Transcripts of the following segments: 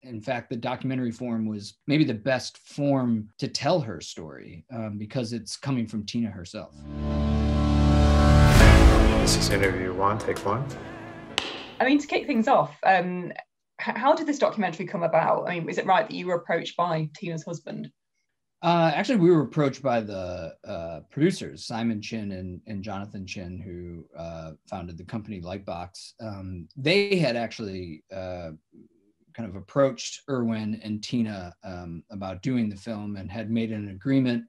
in fact, the documentary form was maybe the best form to tell her story because it's coming from Tina herself. This is interview one, take one. I mean, to kick things off, how did this documentary come about? I mean, is it right that you were approached by Tina's husband? Actually, we were approached by the producers, Simon Chin and Jonathan Chin, who founded the company Lightbox. They had actually kind of approached Irwin and Tina about doing the film and had made an agreement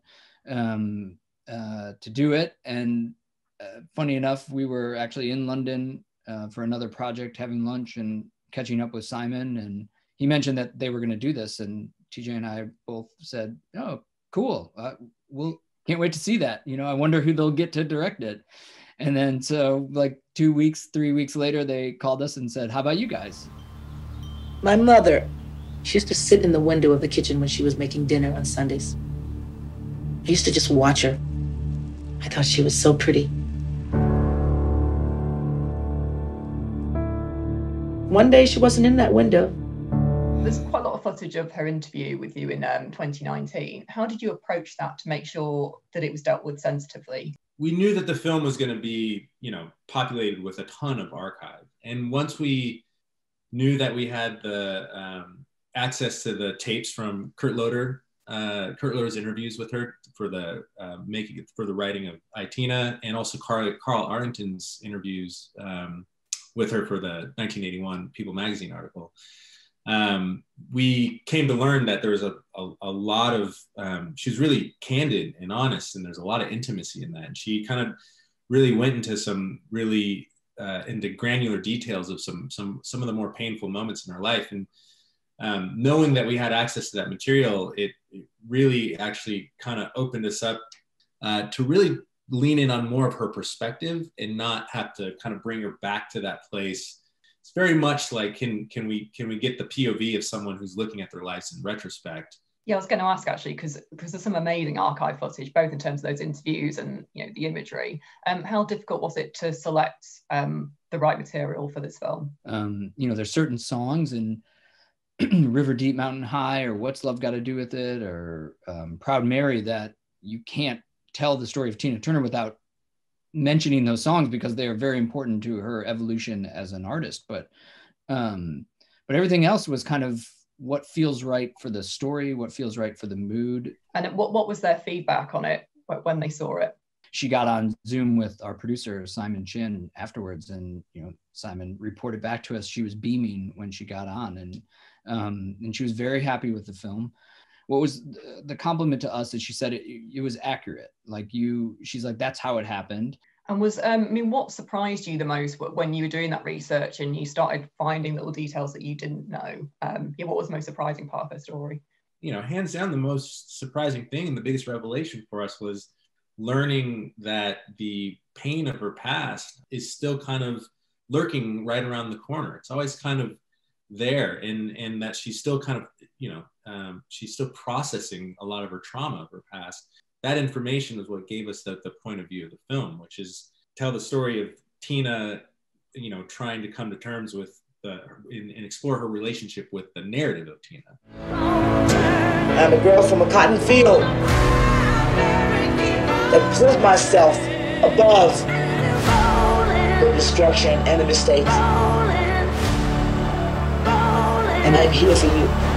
to do it. And funny enough, we were actually in London for another project, having lunch and catching up with Simon. And he mentioned that they were going to do this. And TJ and I both said, oh, cool. We'll can't wait to see that. You know, I wonder who they'll get to direct it. And then so like 2 weeks, 3 weeks later, they called us and said, how about you guys? My mother, she used to sit in the window of the kitchen when she was making dinner on Sundays. I used to just watch her. I thought she was so pretty. One day she wasn't in that window. There's quite a lot of footage of her interview with you in 2019. How did you approach that to make sure that it was dealt with sensitively? We knew that the film was going to be, you know, populated with a ton of archive. And once we knew that we had the access to the tapes from Kurt Loder's interviews with her for the writing of Tina, and also Carl Arlington's interviews with her for the 1981 People magazine article. We came to learn that there was a lot of, she was really candid and honest, and there's a lot of intimacy in that. And she kind of really went into some really, into granular details of some of the more painful moments in her life. And knowing that we had access to that material, it really actually kind of opened us up to really lean in on more of her perspective and not have to kind of bring her back to that place. It's very much like, can we get the POV of someone who's looking at their lives in retrospect? Yeah, I was going to ask actually, because there's some amazing archive footage, both in terms of those interviews and, you know, the imagery. How difficult was it to select the right material for this film? You know, there's certain songs in River Deep, Mountain High, or What's Love Got to Do with It, or Proud Mary, that you can't tell the story of Tina Turner without mentioning those songs because they are very important to her evolution as an artist. But everything else was kind of what feels right for the story, what feels right for the mood. And what was their feedback on it when they saw it? She got on Zoom with our producer, Simon Chin, afterwards. And, you know, Simon reported back to us, she was beaming when she got on, and she was very happy with the film. What was the compliment to us is she said it was accurate. Like she's like, that's how it happened. And what surprised you the most when you were doing that research and you started finding little details that you didn't know? What was the most surprising part of her story? You know, hands down, the most surprising thing and the biggest revelation for us was learning that the pain of her past is still kind of lurking right around the corner. It's always kind of there, and that she's still kind of, you know, she's still processing a lot of her trauma of her past. That information is what gave us the point of view of the film, which is tell the story of Tina, you know, trying to come to terms with and explore her relationship with the narrative of Tina. I'm a girl from a cotton field that put myself above the destruction and the mistakes. And I'm here for you.